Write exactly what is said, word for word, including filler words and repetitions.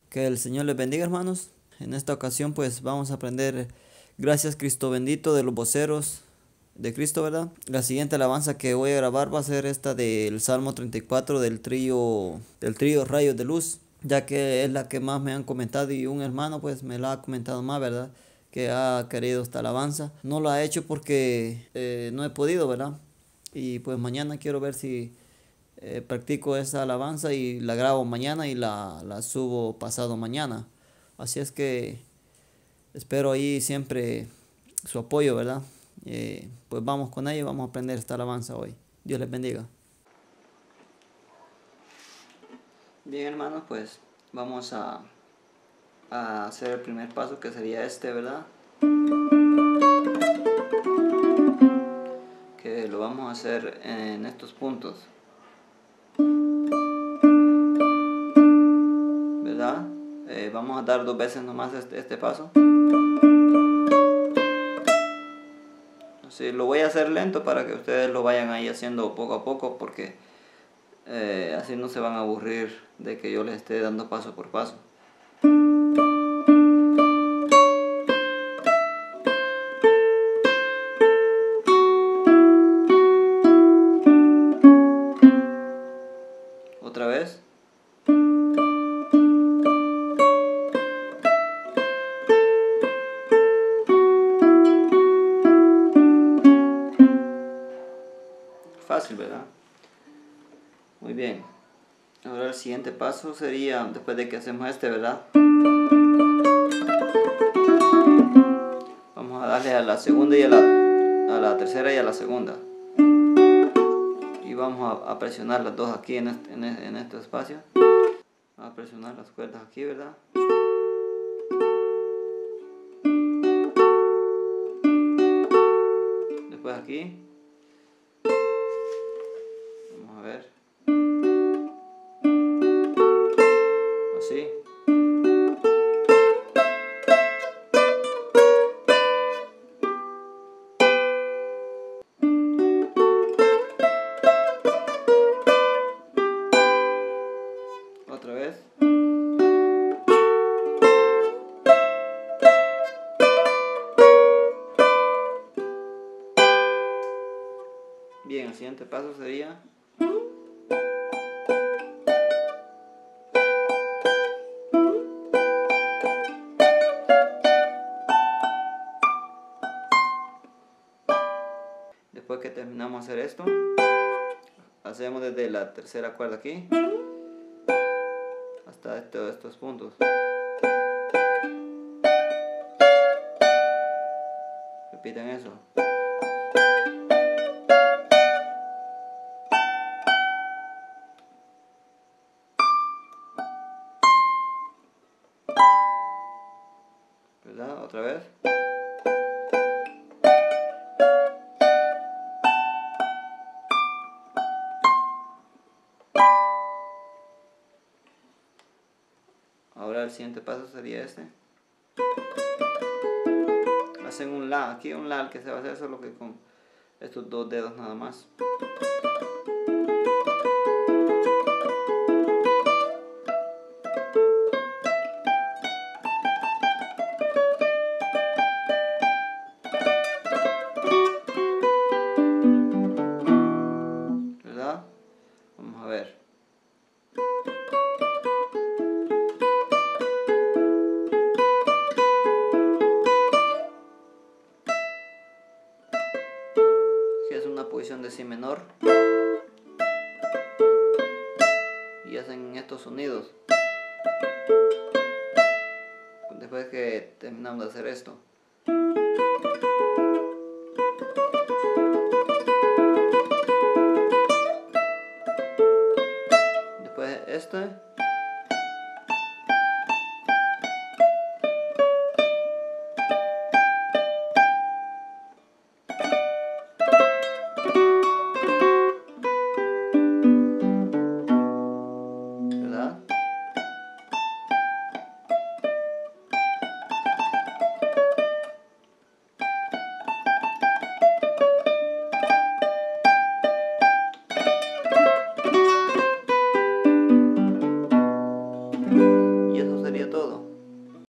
Que el Señor les bendiga, hermanos. En esta ocasión pues vamos a aprender Gracias Cristo bendito de los voceros de Cristo, ¿verdad? La siguiente alabanza que voy a grabar va a ser esta del Salmo treinta y cuatro del trío, del trío Rayos de Luz, ya que es la que más me han comentado y un hermano pues me la ha comentado más, ¿verdad? Que ha querido esta alabanza. No lo ha hecho porque eh, no he podido, ¿verdad? Y pues mañana quiero ver si eh, practico esa alabanza y la grabo mañana y la, la subo pasado mañana. Así es que espero ahí siempre su apoyo, ¿verdad? Eh, pues vamos con ella y vamos a aprender esta alabanza hoy. Dios les bendiga. Bien, hermanos, pues vamos a, a hacer el primer paso, que sería este, ¿verdad? Que lo vamos a hacer en estos puntos, ¿verdad? Eh, vamos a dar dos veces nomás este, este paso. Sí, lo voy a hacer lento para que ustedes lo vayan ahí haciendo poco a poco, porque eh, así no se van a aburrir de que yo les esté dando paso por paso. Otra vez. Fácil, ¿verdad? Muy bien. Ahora el siguiente paso sería, después de que hacemos este, ¿verdad? Vamos a darle a la segunda y a la, a la tercera y a la segunda. Y vamos a, a presionar las dos aquí en este, en, en este espacio. Vamos a presionar las cuerdas aquí, ¿verdad? Después aquí. Vamos a ver. Así. Otra vez. Bien, el siguiente paso sería después que terminamos de hacer esto, hacemos desde la tercera cuerda aquí hasta esto, estos puntos. Repiten eso. ¿Verdad? Otra vez. Ahora el siguiente paso sería este. Hacen un la, aquí un la que se va a hacer solo que con estos dos dedos nada más. ¿Verdad? Vamos a ver. Es una posición de si menor y hacen estos sonidos después que terminamos de hacer esto. Después este